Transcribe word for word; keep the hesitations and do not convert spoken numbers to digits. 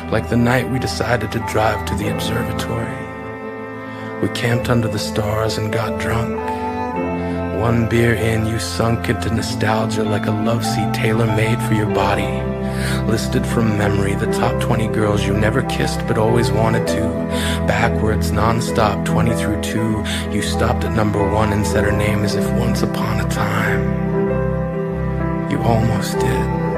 like the night we decided to drive to the observatory. We camped under the stars and got drunk. One beer in, you sunk into nostalgia like a love seat tailor-made for your body. Listed from memory, the top twenty girls you never kissed but always wanted to. Backwards, non-stop, twenty through two. You stopped at number one and said her name as if once upon a time you almost did.